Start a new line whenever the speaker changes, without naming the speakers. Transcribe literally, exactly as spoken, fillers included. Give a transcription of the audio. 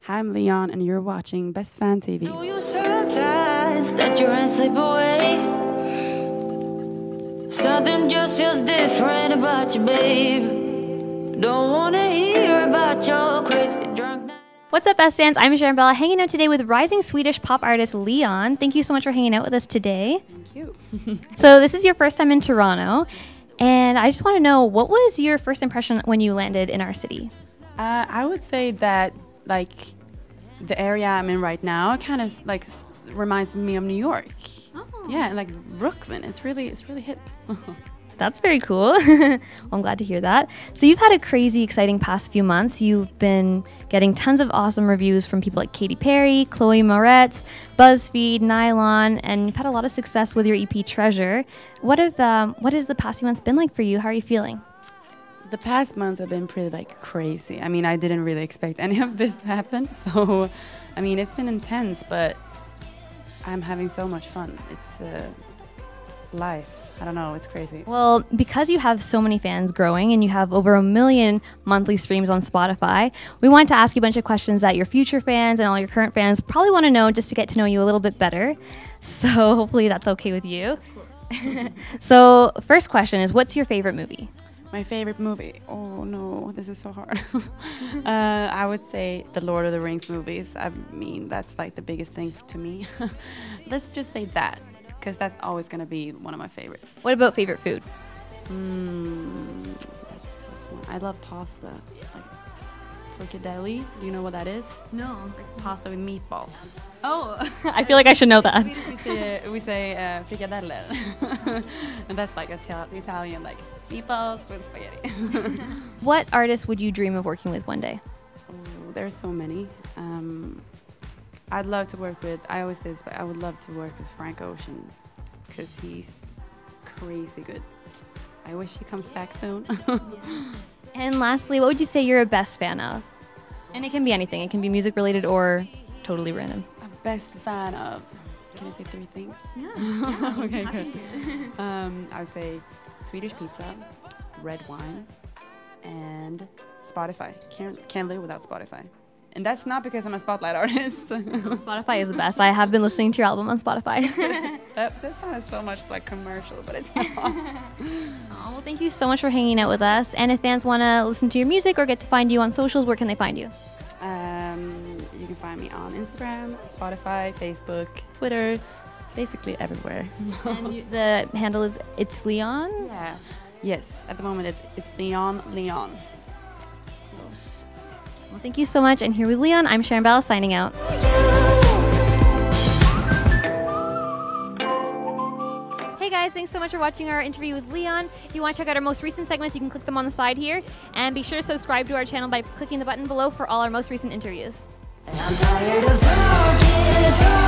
Hi, I'm Leon, and you're watching BestFan T V.
Do you sometimes let your hands slip away? Something just feels different about you, babe. Don't wanna hear about your crazy drunk night.
What's up, best fans? I'm Sharon Bhella, hanging out today with rising Swedish pop artist Leon. Thank you so much for hanging out with us today.
Thank you.
So this is your first time in Toronto, and I just want to know, what was your first impression when you landed in our city?
Uh, I would say that, like, the area I'm in right now kind of like s- reminds me of New York.
Oh.
Yeah, and like Brooklyn. It's really, it's really hip.
That's very cool. Well, I'm glad to hear that. So you've had a crazy, exciting past few months. You've been getting tons of awesome reviews from people like Katy Perry, Chloe Moretz, BuzzFeed, Nylon, and you've had a lot of success with your E P Treasure. What have um, what has the past few months been like for you? How are you feeling?
The past months have been pretty like crazy. I mean, I didn't really expect any of this to happen. So, I mean, it's been intense, but I'm having so much fun. It's uh, life. I don't know, it's crazy.
Well, because you have so many fans growing and you have over a million monthly streams on Spotify, we wanted to ask you a bunch of questions that your future fans and all your current fans probably want to know, just to get to know you a little bit better. So hopefully that's okay with you. Of course. So first question is, what's your favorite movie?
My favorite movie? Oh no, this is so hard. uh, I would say the Lord of the Rings movies. I mean, that's like the biggest thing to me. Let's just say that, because that's always going to be one of my favorites.
What about favorite food?
Mm, that's tough. I love pasta. Like fricadelle. Do you know what that is?
No.
Pasta with meatballs.
Oh, I feel like I should know that.
We say, we say uh, frikadeller. And that's like Ital- Italian, like meatballs with spaghetti.
What artist would you dream of working with one day?
Oh, there's so many. Um, I'd love to work with, I always say this, but I would love to work with Frank Ocean, because he's crazy good. I wish he comes back soon.
And lastly, what would you say you're a best fan of? And it can be anything. It can be music related or totally random.
A best fan of, can I say three things?
Yeah. yeah
Okay, good. Um, I would say Swedish pizza, red wine, and Spotify. Can't, can't live without Spotify. And that's not because I'm a Spotlight artist.
Spotify is the best. I have been listening to your album on Spotify.
that, that sounds so much like commercial, but it's not.
Oh, well, thank you so much for hanging out with us. And if fans want to listen to your music or get to find you on socials, where can they find you?
Um, you can find me on Instagram, Spotify, Facebook, Twitter, basically everywhere.
And you, the handle is It's Leon?
Yeah. Yes, at the moment it's it's Leon Leon.
Well, thank you so much. And here with Leon, I'm Sharon Bhella signing out. Hey guys, thanks so much for watching our interview with Leon. If you want to check out our most recent segments, you can click them on the side here. And be sure to subscribe to our channel by clicking the button below for all our most recent interviews.
I'm tired of talking, talking.